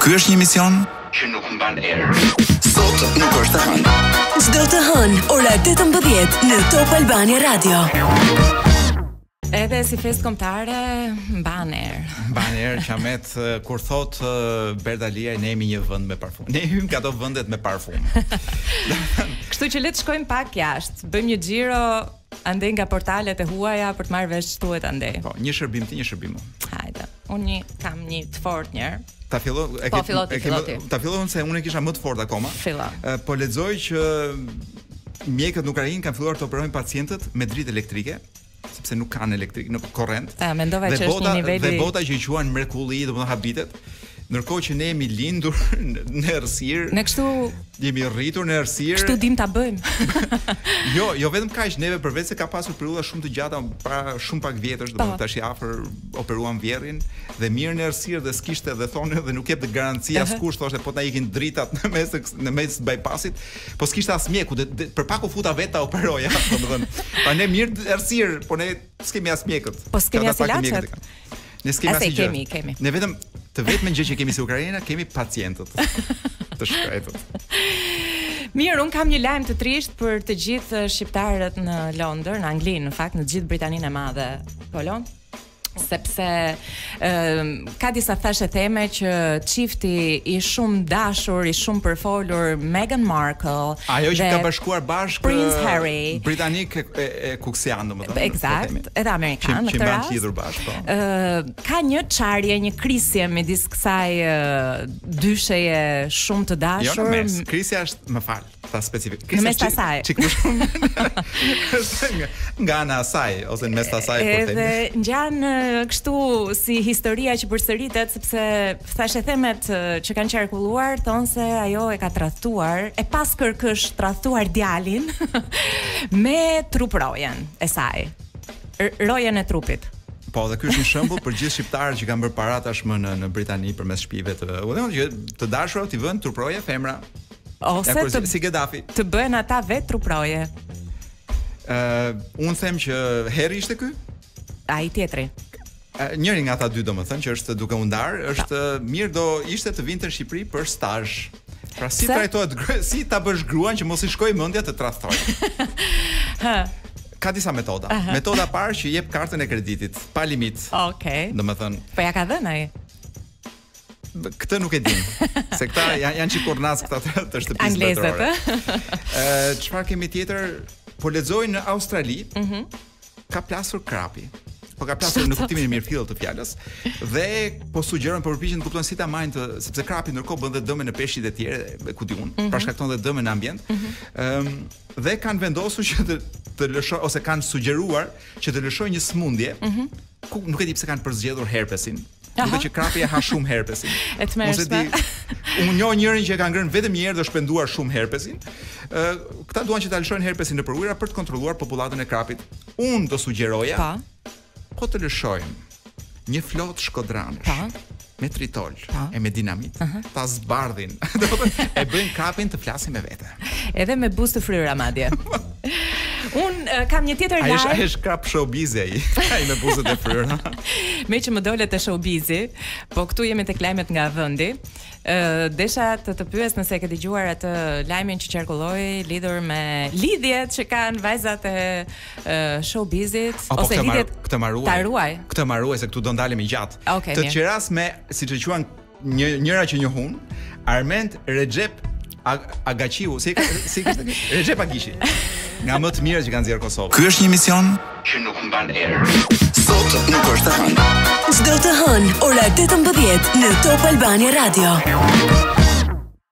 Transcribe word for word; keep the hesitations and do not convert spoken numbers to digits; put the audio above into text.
Ky është një emision që nuk mban erë. Sot nuk është e hënë. Çdo të hënë, ora tetëmbëdhjetë në Top Albania Radio. Edhe si festë kombëtare mban erë. Mban erë qamet kur thot uh, Berdalia ne jemi një vend me parfum. Ne hym nga ato vendet me parfum. Kështu që le të shkojmë pak jashtë. Bëjmë një xhiro andej nga portalet e huaja për të marrë vesh ç'tuhet andej. Po, një shërbim ti, një shërbim unë. Hajde. Unë një, kam një të fortë një herë. Ta fillo, e po, ke, fillo ti, e ke, fillo ti. Ta fillon se unë e kisha më të fortë akoma. Fillo. Uh, po lexoj që mjekët në Ukrainë kanë filluar të operojnë pacientët me dritë elektrike, sepse nuk kanë elektrik, nuk korrent. A mendova që është një niveli. Dhe bota që i quajnë mrekulli, domethënë habitet. Ndërkohë që ne jemi lindur në errësirë. Ne kështu jemi rritur në errësirë. Kështu dim ta bëjmë. jo, jo vetëm kaq, neve përveç se ka pasur periudha shumë të gjata para shumë pak vjetësh, domethënë tash i afër operuam vjerrin dhe mirë në errësirë dhe s'kishte dhe thonë dhe nuk jep të garanci askush, thoshte po ta ikin dritat në mes në mes të bypassit, po s'kishte as mjeku, për pak u futa vetë ta operoja, domethënë. Pa ne mirë errësirë, po ne s'kemi as mjekët. Po s'kemi as ilaçet. Ne s'kemi as gjë. Kemi, kemi. Ne vetëm të vetme gjë që kemi si Ukraina, kemi pacientët të shkretët. Mirë, un kam një lajm të trisht për të gjithë shqiptarët në Londër, në Angli, në fakt në të gjithë Britaninë e Madhe. Polo? Sepse um, ka disa thashe theme që çifti i shumë dashur, i shumë përfolur Meghan Markle, ajo që ka bashkuar bashkë Princ Harry, britanik e, e, e kuksian domethënë. Eksakt, edhe amerikan në këtë rast. Bashkë, po. uh, ka një çarje, një krisje midis kësaj uh, dysheje shumë të dashur. Jo, në mes. Krisja është, më fal, ta specifik. Në mes të asaj. Çik më shumë. nga, nga ana asaj ose në mes të asaj po themi. Edhe ngjan kështu si historia që përsëritet, sepse thashë themet që kanë qarkulluar thonë se ajo e ka tradhtuar, e pas kërkësh tradhtuar djalin me truprojën e saj. Rojen e trupit. Po, dhe ky është një shembull për gjithë shqiptarët që kanë bërë para tashmë në në Britani përmes shtëpive të, u them që të dashurat i vënë truproje femra. Ose ja, të, si Gaddafi. Të bëhen ata vetë truproje. Ë, uh, unë them që Harry ishte ky? Ai tjetri. Njëri nga ata dy domethënë që është duke u ndar, është mirë do ishte të vinte në Shqipëri për stazh. Pra si trajtohet, si ta bësh gruan që mos i shkojë mendja të tradhtojë. Hë. Ka disa metoda. Uh -huh. Metoda parë që jep kartën e kreditit pa limit. Okej. Okay. Domethënë. Po ja ka dhënë ai. Këtë nuk e dim, se këta janë janë çikurnas këta të, të shtëpisë anglezët. Ë, çfarë kemi tjetër? Po lexoj në Australi. Mhm. Mm ka plasur krapi. Po ka plasur në kuptimin e mirëfillt të fjalës dhe po sugjerojnë po përpiqen të kuptojnë si ta marrin të, sepse krapi ndërkohë bën dhe dëme në peshqit e tjerë, ku di unë, mm -hmm. pra shkakton dhe dëme në ambient. Ëm mm -hmm. um, dhe kanë vendosur që të, të lëshoj ose kanë sugjeruar që të lëshojë një smundje, mm -hmm. ku nuk e di pse kanë përzgjedhur herpesin. Duket që krapi e ha shumë herpesin. E tmerrshme. Unë njoh njërin që e ka ngrënë vetëm një herë dhe shpenduar shumë herpesin. Ë, uh, këta duan që ta lëshojnë herpesin në ujëra për të kontrolluar popullatën e krapit. Unë do sugjeroja pa po të lëshojmë një flotë shkodranesh pa me tritol pa e me dinamit, uh -huh. ta zbardhin, e bëjnë krapin të flasin me vete. Edhe me buzë të fryra madje. Un uh, kam një tjetër lajm. Ai është krap showbizi ai, ai me buzët e fryra. Me që më dole te showbizi, po këtu jemi tek lajmet nga vendi. Ë uh, desha të të pyes nëse e ke dëgjuar atë lajmin që qarkulloi lidhur me lidhjet që kanë vajzat e uh, showbizit Apo ose lidhjet këtë maruaj. Ta ruaj. Këtë maruaj se këtu do ndalemi gjatë. Okay, të qeras me, siç e quajnë një njëra që njohun, Armend Recep Agaqiu, si si Recep Agishi. Nga më të mirë që kanë nxjerr Kosovën. Ky është një emision që nuk mban erë. Sot nuk është e hënë. Çdo të hënë, ora tetëmbëdhjetë në Top Albania Radio.